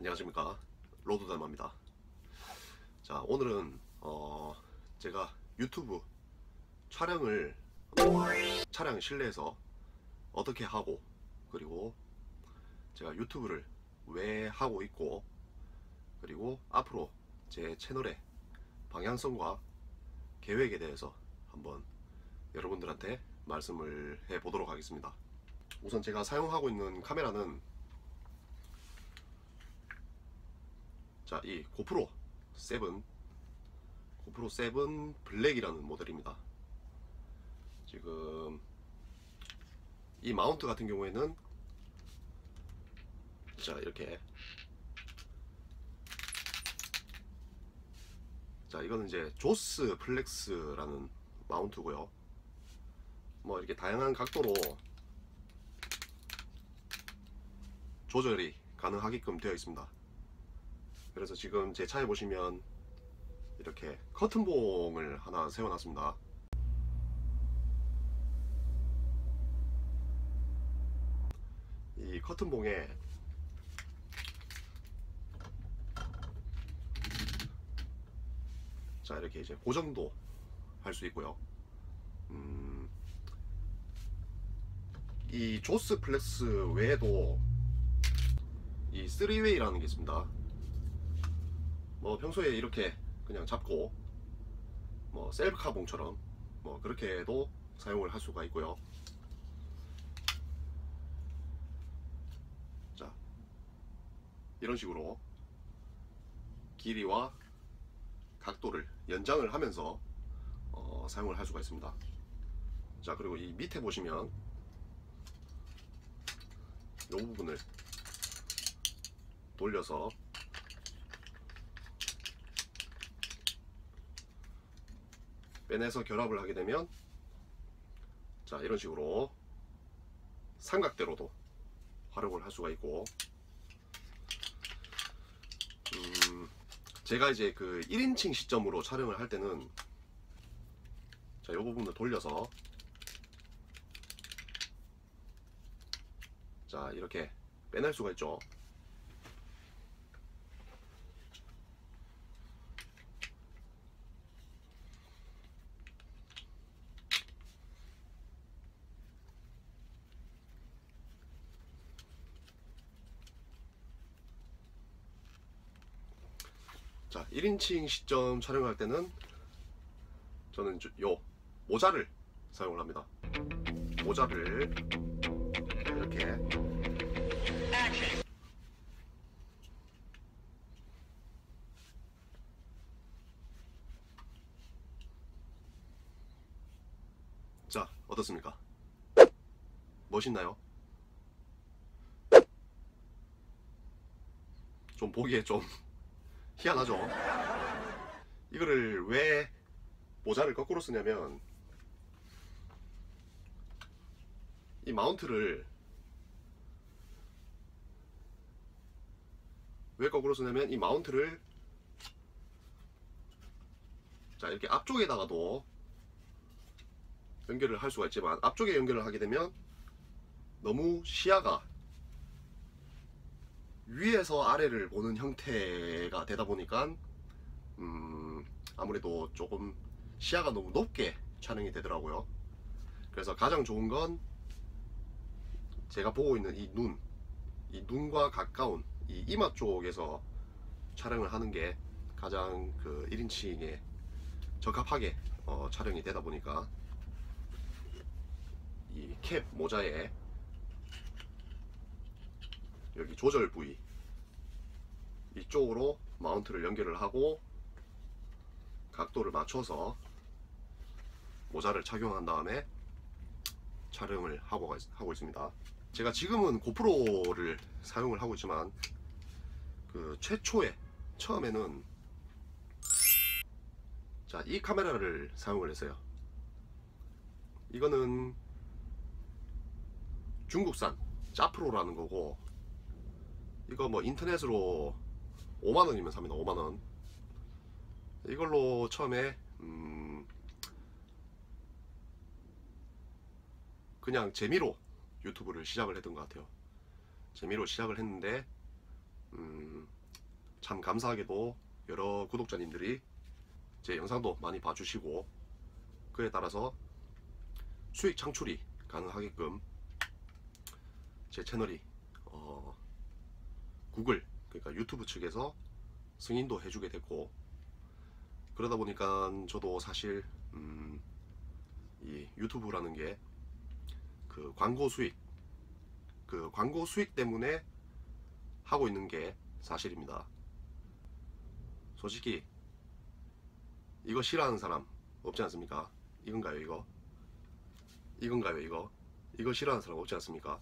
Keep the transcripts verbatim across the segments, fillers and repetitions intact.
안녕하십니까, 로드달마입니다. 자, 오늘은 어 제가 유튜브 촬영을 차량 실내에서 어떻게 하고, 그리고 제가 유튜브를 왜 하고 있고, 그리고 앞으로 제 채널의 방향성과 계획에 대해서 한번 여러분들한테 말씀을 해 보도록 하겠습니다. 우선 제가 사용하고 있는 카메라는 자, 이 고프로 세븐 고프로 세븐 블랙이라는 모델입니다. 지금 이 마운트 같은 경우에는 자, 이렇게, 자, 이거는 이제 조스 플렉스라는 마운트고요. 뭐 이렇게 다양한 각도로 조절이 가능하게끔 되어 있습니다. 그래서 지금 제 차에 보시면 이렇게 커튼봉을 하나 세워놨습니다. 이 커튼봉에 자, 이렇게 이제 고정도 할 수 있고요. 음, 이 조스 플렉스 외에도 이 쓰리웨이라는 게 있습니다. 뭐 평소에 이렇게 그냥 잡고 뭐 셀프 카봉처럼 뭐 그렇게도 사용을 할 수가 있고요. 자, 이런 식으로 길이와 각도를 연장을 하면서 어, 사용을 할 수가 있습니다. 자, 그리고 이 밑에 보시면 이 부분을 돌려서 빼내서 결합을 하게 되면 자, 이런 식으로 삼각대로도 활용을 할 수가 있고, 음, 제가 이제 그 일 인칭 시점으로 촬영을 할 때는 자, 이 부분을 돌려서 자, 이렇게 빼낼 수가 있죠. 자, 일 인칭 시점 촬영할 때는 저는 요 모자를 사용을 합니다. 모자를 이렇게 자, 어떻습니까? 멋있나요? 좀 보기에 좀 희한하죠? 이거를 왜 모자를 거꾸로 쓰냐면, 이 마운트를 왜 거꾸로 쓰냐면 이 마운트를 자, 이렇게 앞쪽에다가도 연결을 할 수가 있지만, 앞쪽에 연결을 하게 되면 너무 시야가 위에서 아래를 보는 형태가 되다 보니까 음, 아무래도 조금 시야가 너무 높게 촬영이 되더라고요. 그래서 가장 좋은 건 제가 보고 있는 이 눈, 이 눈과 가까운 이 이마 쪽에서 촬영을 하는 게 가장 그 일 인칭에 적합하게 어, 촬영이 되다 보니까 이 캡 모자에 여기 조절 부위 이쪽으로 마운트를 연결을 하고 각도를 맞춰서 모자를 착용한 다음에 촬영을 하고, 하고 있습니다. 제가 지금은 고프로를 사용을 하고 있지만 그 최초에 처음에는 자, 이 카메라를 사용을 했어요. 이거는 중국산 짜프로라는 거고, 이거 뭐 인터넷으로 오만 원이면 삽니다. 오만 원. 이걸로 처음에 음 그냥 재미로 유튜브를 시작을 했던 것 같아요. 재미로 시작을 했는데 음 참 감사하게도 여러 구독자님들이 제 영상도 많이 봐주시고 그에 따라서 수익 창출이 가능하게끔 제 채널이 어, 구글 그러니까 유튜브 측에서 승인도 해주게 됐고, 그러다 보니까 저도 사실 음, 이 유튜브라는 게 그 광고 수익 그 광고 수익 때문에 하고 있는 게 사실입니다. 솔직히 이거 싫어하는 사람 없지 않습니까? 이건가요 이거? 이건가요 이거? 이거 싫어하는 사람 없지 않습니까?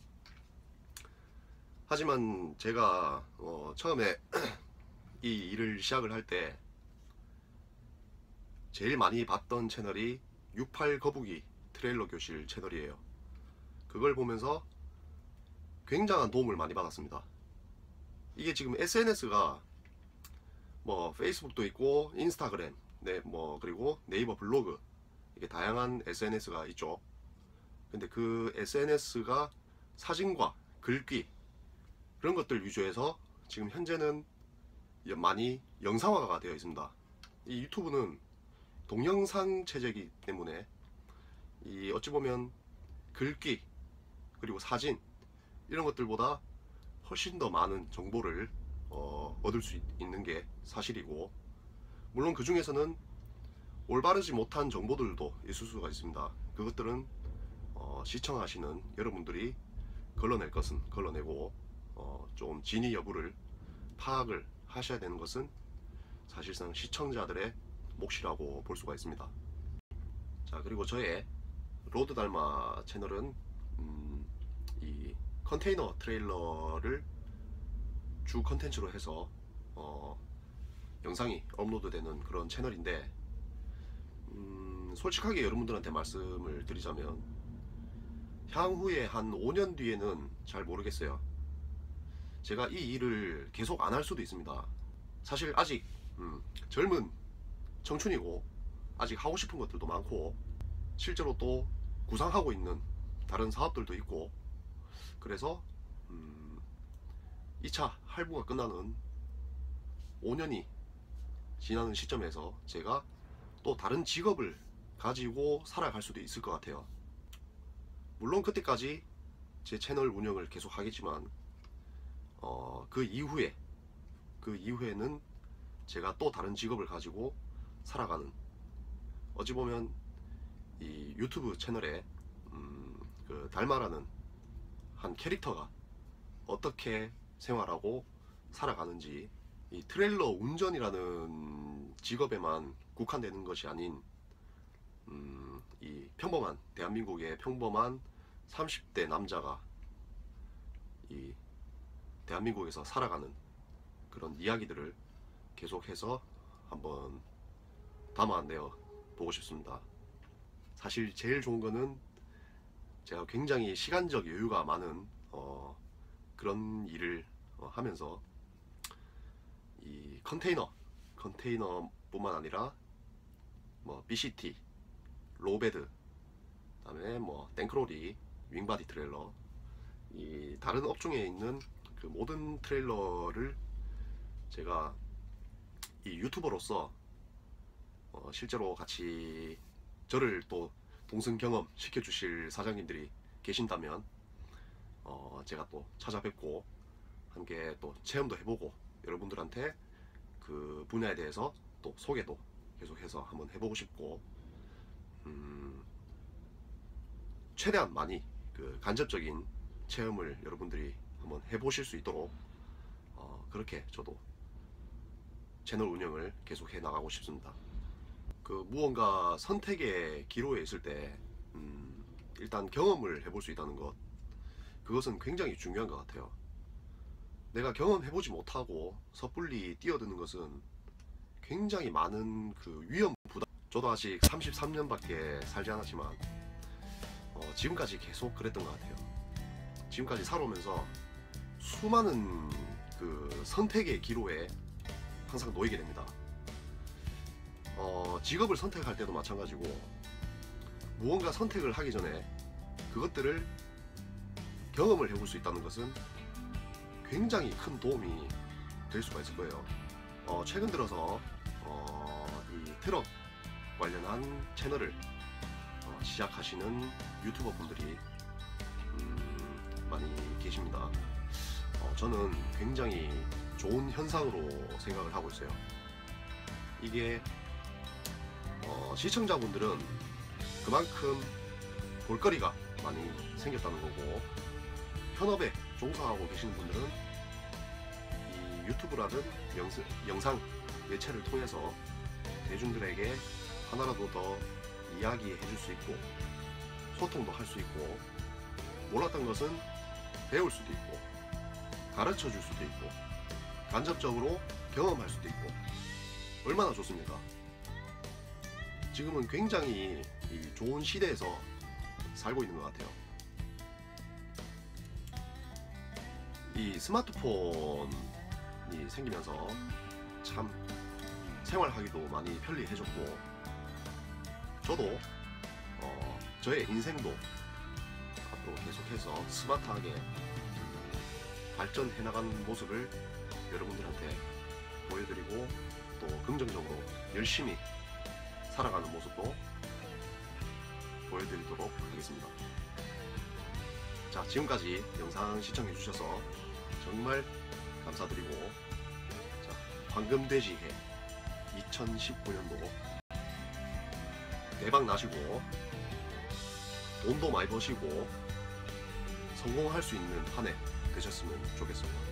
하지만 제가 어 처음에 이 일을 시작을 할 때 제일 많이 봤던 채널이 육십팔 거북이 트레일러 교실 채널이에요. 그걸 보면서 굉장한 도움을 많이 받았습니다. 이게 지금 에스엔에스가 뭐 페이스북도 있고 인스타그램, 네, 뭐 그리고 네이버 블로그, 이게 다양한 에스엔에스가 있죠. 근데 그 에스엔에스가 사진과 글귀 그런 것들 위주해서 지금 현재는 많이 영상화가 되어 있습니다. 이 유튜브는 동영상 체제이기 때문에 이 어찌 보면 글귀 그리고 사진 이런 것들보다 훨씬 더 많은 정보를 어, 얻을 수 있는 게 사실이고, 물론 그 중에서는 올바르지 못한 정보들도 있을 수가 있습니다. 그것들은 어, 시청하시는 여러분들이 걸러낼 것은 걸러내고 어, 좀 진위 여부를 파악을 하셔야 되는 것은 사실상 시청자들의 몫이라고 볼 수가 있습니다. 자, 그리고 저의 로드달마 채널은 음, 이 컨테이너 트레일러를 주 컨텐츠로 해서 어, 영상이 업로드되는 그런 채널인데, 음, 솔직하게 여러분들한테 말씀을 드리자면 향후에 한 오 년 뒤에는 잘 모르겠어요. 제가 이 일을 계속 안 할 수도 있습니다. 사실 아직 음, 젊은 청춘이고 아직 하고 싶은 것들도 많고 실제로 또 구상하고 있는 다른 사업들도 있고, 그래서 음, 이 차 할부가 끝나는 오 년이 지나는 시점에서 제가 또 다른 직업을 가지고 살아갈 수도 있을 것 같아요. 물론 그때까지 제 채널 운영을 계속 하겠지만 어, 그 이후에 그 이후에는 제가 또 다른 직업을 가지고 살아가는, 어찌 보면 이 유튜브 채널에 음, 그 달마라는 한 캐릭터가 어떻게 생활하고 살아가는지, 이 트레일러 운전이라는 직업에만 국한되는 것이 아닌 음, 이 평범한 대한민국의 평범한 삼십 대 남자가 이 대한민국에서 살아가는 그런 이야기들을 계속해서 한번 담아내어 보고 싶습니다. 사실 제일 좋은 거는 제가 굉장히 시간적 여유가 많은 어, 그런 일을 어, 하면서 이 컨테이너 컨테이너 뿐만 아니라 뭐 비씨티, 로베드, 그다음에 뭐 땡크로리, 윙바디 트레일러, 이 다른 업종에 있는 그 모든 트레일러를 제가 이 유튜버로서 어, 실제로 같이 저를 또 동승 경험 시켜주실 사장님들이 계신다면 어, 제가 또 찾아뵙고 함께 또 체험도 해보고 여러분들한테 그 분야에 대해서 또 소개도 계속해서 한번 해보고 싶고, 음, 최대한 많이 그 간접적인 체험을 여러분들이 한번 해보실 수 있도록 어, 그렇게 저도 채널 운영을 계속해 나가고 싶습니다. 그 무언가 선택의 기로에 있을 때 음, 일단 경험을 해볼 수 있다는 것, 그것은 굉장히 중요한 것 같아요. 내가 경험해보지 못하고 섣불리 뛰어드는 것은 굉장히 많은 그 위험 부담. 저도 아직 삼십삼 년밖에 살지 않았지만 어, 지금까지 계속 그랬던 것 같아요. 지금까지 살아오면서 수많은 그 선택의 기로에 항상 놓이게 됩니다. 어, 직업을 선택할 때도 마찬가지고 무언가 선택을 하기 전에 그것들을 경험을 해볼 수 있다는 것은 굉장히 큰 도움이 될 수가 있을 거예요. 어, 최근 들어서 어, 이 트럭 관련한 채널을 어, 시작하시는 유튜버 분들이 음, 많이 계십니다. 어, 저는 굉장히 좋은 현상으로 생각을 하고 있어요. 이게 어, 시청자분들은 그만큼 볼거리가 많이 생겼다는 거고, 현업에 종사하고 계시는 분들은 이 유튜브라는 영상, 영상 매체를 통해서 대중들에게 하나라도 더 이야기해 줄 수 있고 소통도 할 수 있고, 몰랐던 것은 배울 수도 있고 가르쳐 줄 수도 있고 간접적으로 경험할 수도 있고, 얼마나 좋습니까? 지금은 굉장히 이 좋은 시대에서 살고 있는 것 같아요. 이 스마트폰이 생기면서 참 생활하기도 많이 편리해졌고, 저도 어, 저의 인생도 앞으로 계속해서 스마트하게 발전해 나가는 모습을 여러분들한테 보여드리고, 또 긍정적으로 열심히 살아가는 모습도 보여드리도록 하겠습니다. 자, 지금까지 영상 시청해 주셔서 정말 감사드리고, 자, 황금돼지해 이천십구 년도 대박 나시고 돈도 많이 버시고 성공할 수 있는 한 해 되셨으면 좋겠습니다.